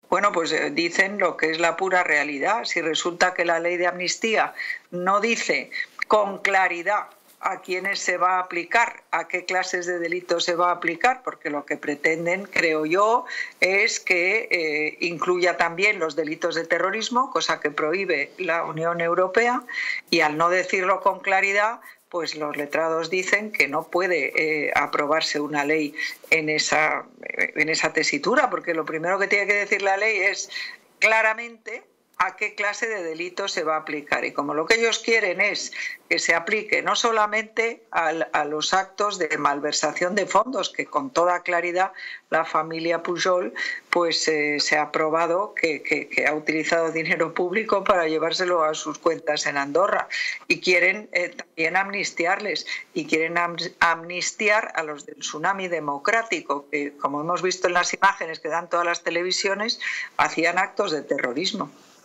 Bueno, pues dicen lo que es la pura realidad. Si resulta que la ley de amnistía no dice con claridad a quiénes se va a aplicar, a qué clases de delitos se va a aplicar, porque lo que pretenden, creo yo, es que incluya también los delitos de terrorismo, cosa que prohíbe la Unión Europea, y al no decirlo con claridad, pues los letrados dicen que no puede aprobarse una ley en esa tesitura, porque lo primero que tiene que decir la ley es claramente a qué clase de delito se va a aplicar. Y como lo que ellos quieren es que se aplique no solamente a los actos de malversación de fondos, que con toda claridad la familia Pujol pues se ha probado que ha utilizado dinero público para llevárselo a sus cuentas en Andorra, y quieren también amnistiarles, y quieren amnistiar a los del Tsunami Democrático, que, como hemos visto en las imágenes que dan todas las televisiones, hacían actos de terrorismo.